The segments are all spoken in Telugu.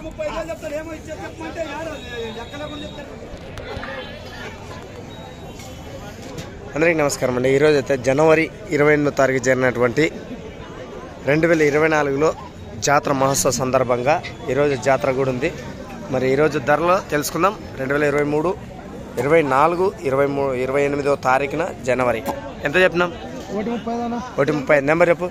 అందరికీ నమస్కారం అండి. ఈరోజు అయితే జనవరి 28వ తారీఖు జరిగినటువంటి 2024లో జాతర మహోత్సవ సందర్భంగా ఈరోజు జాతర కూడా ఉంది. మరి ఈరోజు ధరలో తెలుసుకుందాం. 2023, 24, 23, 28వ తారీఖున జనవరి ఎంత చెప్పినాం? 130. నెంబర్ చెప్పు.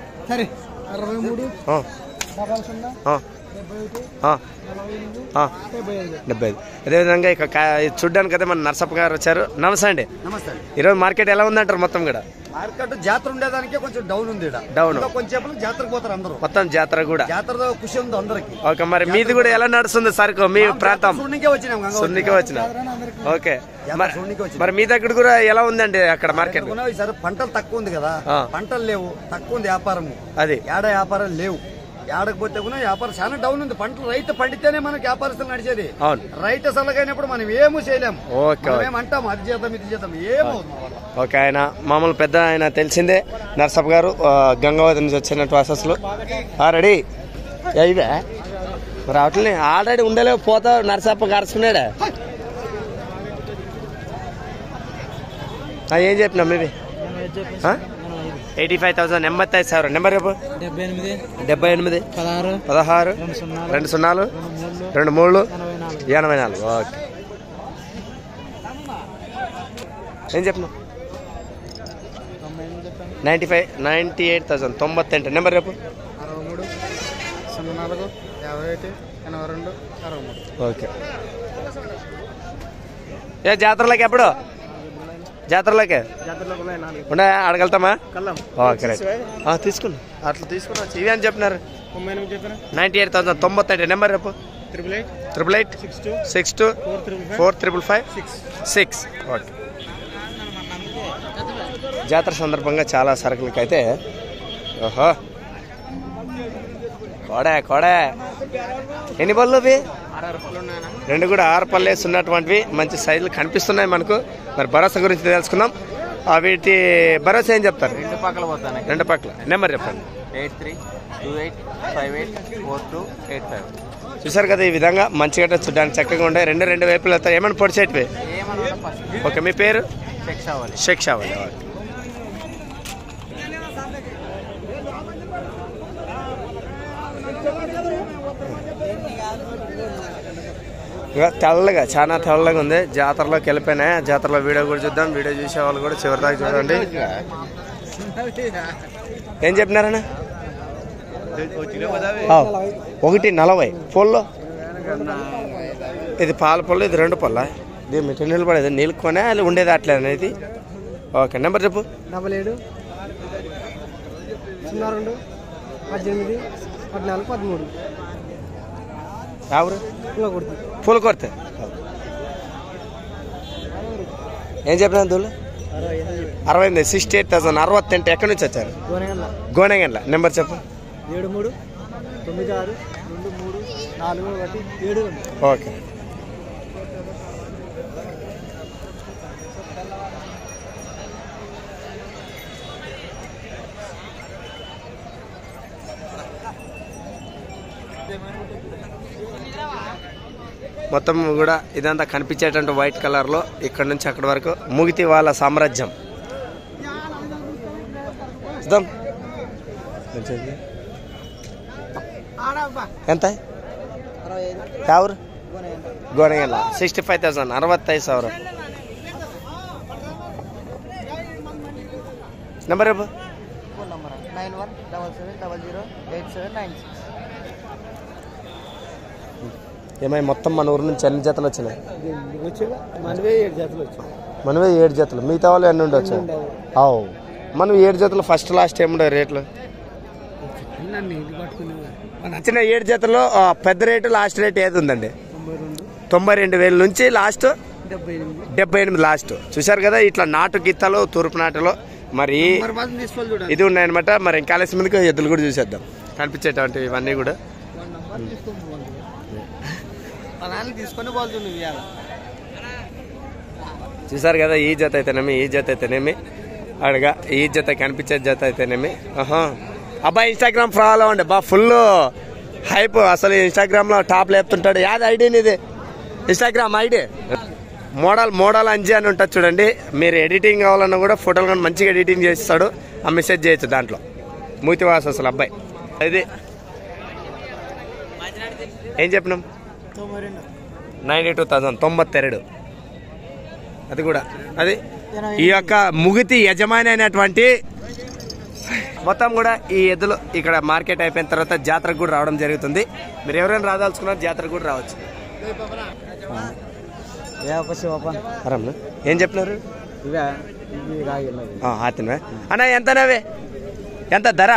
75. అదేవిధంగా ఇక చూడ్డానికి అయితే మన నర్సప్ప గారు వచ్చారు. నమస్తే అండి. నమస్తే. ఈరోజు మార్కెట్ ఎలా ఉందంటారు? మొత్తం కూడా మార్కెట్ జాతర ఉండేదానికి కొంచెం డౌన్ ఉంది. డౌన్ కొంచెం జాతరకు పోతారు అందరూ. మొత్తం జాతర కూడా జాతర ఖుషి ఉంది అందరికి. ఓకే. మరి మీది కూడా ఎలా నడుస్తుంది సరుకు? మీ ప్రాంతం సున్నికే వచ్చిన. ఓకే. మరి మీ దగ్గర కూడా ఎలా ఉందండి అక్కడ మార్కెట్? సరే పంటలు తక్కువ ఉంది కదా, పంటలు లేవు, తక్కువ ఉంది వ్యాపారం. అది ఏడ వ్యాపారాలు లేవు. ఏడకపోతే కూడా వ్యాపారం చాలా డౌన్ ఉంది. పంటలు రైతు పండితేనే మనకి వ్యాపారస్తులు నడిచేది. రైతు సలగైనప్పుడు మనం ఏమూ చేయలేము. అంటాం అది చేద్దాం ఇది చేద్దాం ఏమో. ఓకే. ఆయన మామూలు పెద్ద ఆయన తెలిసిందే నర్సప్ప గారు గంగావతి నుంచి వచ్చినట్టు అసలు రెడీ ఇదే. మరి అట్లనే ఆల్రెడీ ఉండలేవు పోతా నర్సప్ప కరుచుకున్నాడా? ఏం చెప్పినా మీది? 85,000. 85,000. నెంబర్ రేపు 78 16 20 23 84. ఓకే. ఏం చెప్పినా? 95 98,000. 98. నెంబర్ రేపు 63 04 58 82 63. ఓకే. ఏ జాతరలోకి ఎప్పుడు? జాతరలోకే ఉండే అడగలుగుతామా? Okay right. తీసుకున్నా అట్లా తీసుకున్నా. ఇవి అని చెప్పినారు 98,000. 98. నెంబర్ రేపు 88 62 4555 6. ఓకే. జాతర సందర్భంగా చాలా సరుకులకి అయితే ఓహో కోడే ఎన్ని పళ్ళు అవి? 2 కూడా 6 పళ్ళు వేస్తున్నటువంటివి మంచి సైజులు కనిపిస్తున్నాయి మనకు. మరి భరోసా గురించి తెలుసుకుందాం. వీటి భరోసా ఏం చెప్తారు? 2 పక్కల. నెంబర్ చెప్పండి. 8328584285. చూసారు కదా, ఈ విధంగా మంచిగా చూడడానికి చక్కగా ఉండే 2 వైపులు వస్తాయి. ఏమైనా పొడిచేటివి? ఓకే. మీ పేరు? షేక్ షావాలి. తెల్లగా చాలా తెల్లగా ఉంది. జాతరలోకి వెళ్ళిపోయినాయి. జాతరలో వీడియో కూడా చూద్దాం. వీడియో చూసే వాళ్ళు కూడా చివరిదాకా చూడండి. ఏం చెప్పినారన్నా? 140 పొల్లో. ఇది పాల పొల్లు, ఇది 2 పొల్ల. ఇది మిఠ నీళ్ళు పడేది నీళ్ళు కొనే అది ఉండేది అట్లే అనేది. ఓకే. నెంబర్ చెప్పు. 77 02 18 14 13. ఎవరు? పూల కొరత. ఏం చెప్పినా దూళ్ళు? 68. 68,000. 68. ఎక్కడి నుంచి వచ్చారు? గోనెగండ్ల. నెంబర్ చెప్పు. 73 96 23 41 7. ఓకే. మొత్తం కూడా ఇదంతా కనిపించేటువంటి వైట్ కలర్లో ఇక్కడ నుంచి అక్కడి వరకు ముగితి వాళ్ళ సామ్రాజ్యం. ఎంత? ఎవరు? గోనెగండ్ల. 65,000. 65,000. నెంబర్ రేపు 9177008796. ఏమై మొత్తం మన ఊరు నుంచి ఎన్ని జతలు వచ్చినాయి? మనవే 7 జతలు. మిగతా వాళ్ళు ఎన్ని ఉండొచ్చు? మనం 7 జతలు. ఫస్ట్ లాస్ట్ ఏముండే రేట్లు? నచ్చిన 7 జతల్లో పెద్ద రేటు లాస్ట్ రేట్ ఏది ఉందండి? 92,000 నుంచి లాస్ట్ 78 లాస్ట్. చూసారు కదా, ఇట్లా నాటు గిత్తలు తూర్పు నాటులో మరి ఇది ఉన్నాయన్నమాట. మరి ఇంకా ఆలస్యం ముందుకు ఎద్దులు కూడా చూసేద్దాం. కనిపించేటువంటి ఇవన్నీ కూడా చూసారు కదా. ఈ జత అయితేనేమి, ఈ జత అయితేనేమి, అడగా ఈ జత కనిపించే జత అయితేనేమి. అబ్బాయి ఇన్స్టాగ్రామ్ ఫాలో అవ్వండి. ఫుల్ హైప్ అసలు ఇన్స్టాగ్రామ్ లో టాప్ లేపుతుంటాడు. యాది ఐడి నీది? ఇన్స్టాగ్రామ్ ఐడి మోడల్ అంజీ అని ఉంటుంది చూడండి. మీరు ఎడిటింగ్ కావాలన్నా కూడా ఫోటోలు కానీ మంచిగా ఎడిటింగ్ చేస్తాడు. ఆ మెసేజ్ చేయొచ్చు దాంట్లో. మూతివాస అసలు అబ్బాయి. ఇది ఏం చెప్పినాం? 92,000 92. అది కూడా అది ఈ యొక్క ముగితి యజమాని అయినటువంటి మొత్తం కూడా ఈ ఎద్దులు ఇక్కడ మార్కెట్ అయిపోయిన తర్వాత జాతరకు కూడా రావడం జరుగుతుంది. మీరు ఎవరైనా రాదాల్చుకున్నారు జాతరకు కూడా రావచ్చు. ఏం చెప్పినారు? అన్న ఎంతనవే? ఎంత ధర?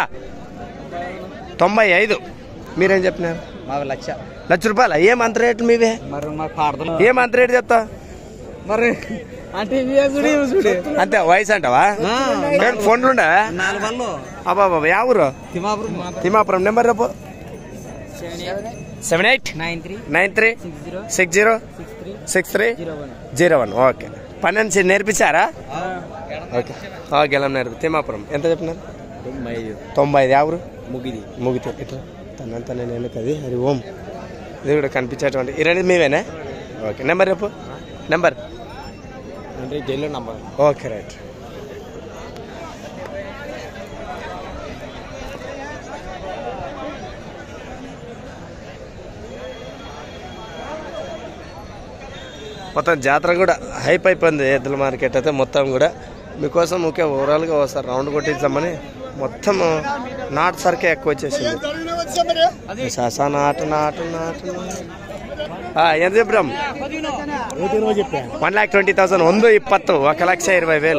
95. మీరేం చెప్పినారు? 1,00,000 రూపాయలు. ఏం అంత రేటు మీవే? ఏం అంత రేటు చెప్తా మరి? అంతే వయసు అంటావా? ఫోన్లు ఉండా? అబ్బా యా ఊరు? తిమాపురం. నెంబర్ రేపు 7893606301. ఓకే. పన్నెండు నేర్పించారా? ఓకే. గెలం నేర్పు. తిమాపురం. ఎంత చెప్పినారు? 95. ఎవరు? ముగితే ఇట్లా తనంతా నేను వెళ్ళుతుంది. అది ఓం ఇది కూడా కనిపించేటువంటి ఈ రెండు మీవేనా? ఓకే. నెంబర్ రేపు నెంబర్ జైల్లో నంబర్. Okay right. మొత్తం జాతర కూడా హైప్ అయిపోయింది. ఎద్దుల మార్కెట్ అయితే మొత్తం కూడా మీకోసం ముఖ్య ఓవరాల్గా వస్తారు రౌండ్ కొట్టించామని. మొత్తం నాటు సరికే ఎక్కువ వచ్చేసింది. ససా నాటు ఎంత చెప్పాం? 1,20,000. 1,20,000. 1,20,000.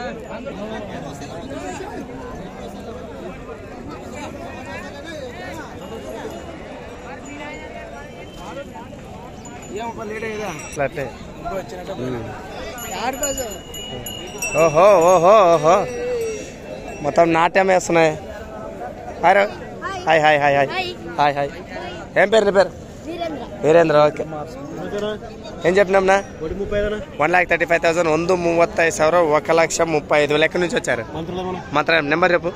ఓహో మొత్తం నాట్యం వేస్తున్నాయి. Hi hi hi hi hi hi. ఏం పేరు నీ పేరు? వీరేంద్ర. ఓకే. ఏం చెప్పినాంనా? 1,35,000. 1,35,000. 1,35,000. ఎక్కడి నుంచి వచ్చారు? మంత్రాలయం. నెంబర్ చెప్పు.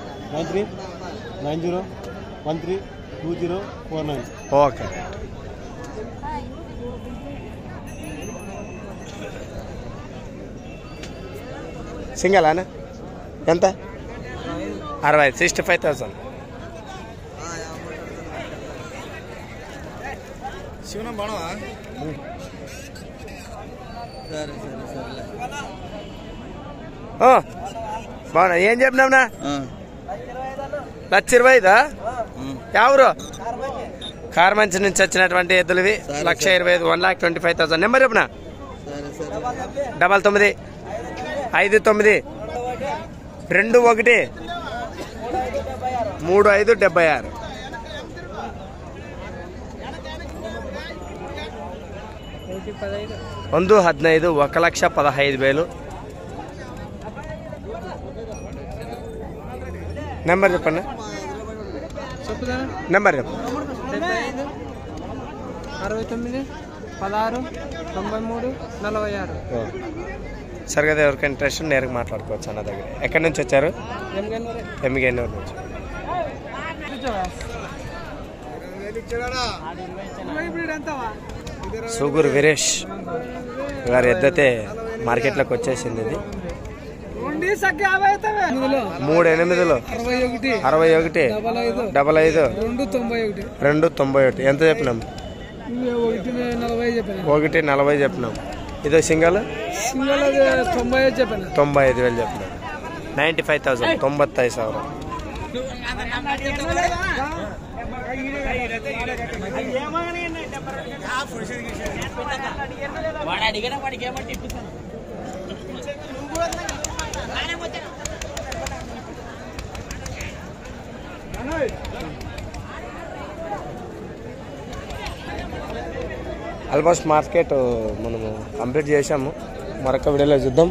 9390132049. ఓకే. సింగల్ అన్న ఎంత? 65. 65,000. బాగున్నా. ఏం చెప్పినావునా? 1,20,000. ఎవరు? కార్మంచి నుంచి వచ్చినటువంటి ఎద్దులవి. 1,25,000. 1,25,000. నెంబర్ చెప్పిన 99 59 21 3576. 1,15,000. 1,15,000. నెంబర్ చెప్పండి. నెంబర్ చెప్పు. 69 16 93 46. సరే కదా. ఎవరికి ఇంట్రెస్ట్ నేరుగా మాట్లాడుకోవచ్చు అన్న దగ్గర. ఎక్కడి నుంచి వచ్చారు? ఎమ్మిగేనూరు నుంచి. సూగూరు వీరేష్ గారి ఎద్దతే మార్కెట్లోకి వచ్చేసింది. ఇది 3,800 61 55 291. ఎంత చెప్పినాం? 1,40,000 చెప్పినాం. ఇదో సింగల్ 95,000 చెప్పినాం. 95,000. 95,000. ఆల్మోస్ట్ మార్కెట్ మనము కంప్లీట్ చేసాము. మరొక వీడియోలో చూద్దాం.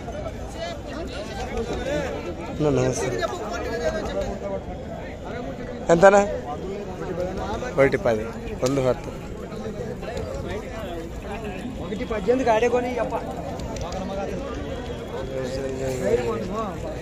ఎంతనా? 1,10. 1,10. 1,18 ఆడే కొని చెప్ప.